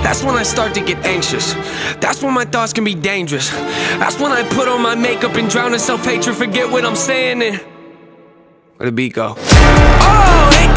That's when I start to get anxious. That's when my thoughts can be dangerous. That's when I put on my makeup and drown in self-hatred. Forget what I'm saying and where the beat go? Oh,